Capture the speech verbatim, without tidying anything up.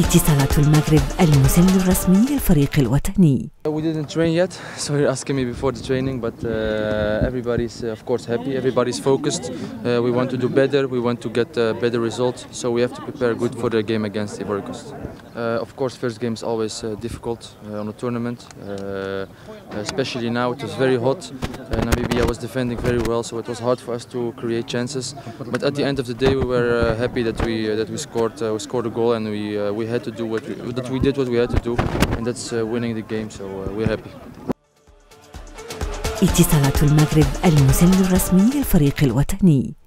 اتصالات المغرب المسند الرسمي للفريق الوطني. We didn't train yet, so you're asking me before the training, but uh, everybody's uh, of course happy, everybody's focused. Uh, we want to do better, we want to get uh, better results, so we have to prepare good for the game against Ivory Coast. Uh, of course, first game is always uh, difficult uh, on a tournament, uh, especially now. It was very hot. Uh, Namibia was defending very well, so it was hard for us to create chances. But at the end of the day, we were uh, happy that we uh, that we scored uh, we scored a goal, and we uh, we had to do what we, that we did what we had to do, and that's uh, winning the game. So uh, we're happy. اتصالات المغرب المسند الرسمي للفريق الوطني.